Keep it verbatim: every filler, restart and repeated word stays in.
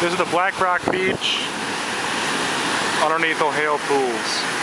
This is the Black Rock Beach underneath Oheo pools.